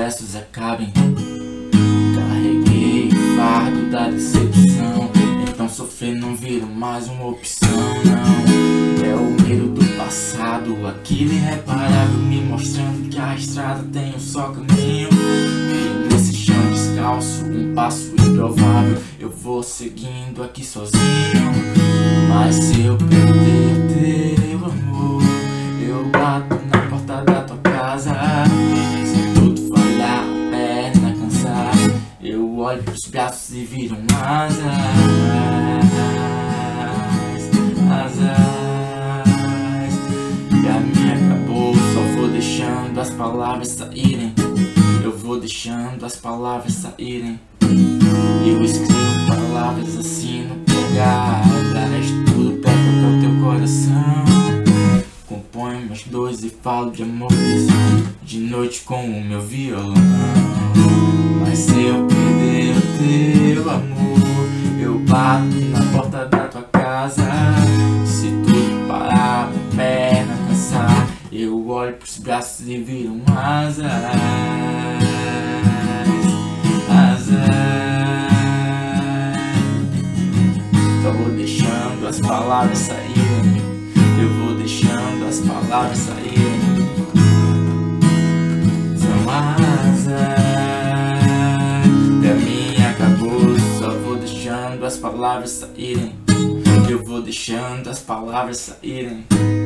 versos acabem. Carreguei o fardo da decepção, então sofrer não vira mais uma opção, não. É o medo do passado, aquilo irreparável, me mostrando que a estrada tem um só caminho. E nesse chão descalço, um passo improvável, eu vou seguindo aqui sozinho. Mas se eu perder teu amor, eu bato na porta da tua casa. Se tudo falhar, a perna cansar, eu olho pros braços e viram asas. Pra mim acabou, só vou deixando as palavras saírem. Eu vou deixando as palavras saírem. Eu escrevo palavras assim no pegadas, tudo pega pro teu coração. Componho meus dois e falo de amor de noite com o meu violão. Mas se eu perder o teu amor, eu bato na porta da tua casa. Se tudo parar, minha perna cansar, eu olho pros braços e viram asas. Eu vou deixando as palavras saírem. Eu vou deixando as palavras saírem. São asas. Pra mim acabou, só vou deixando as palavras saírem. Eu vou deixando as palavras saírem.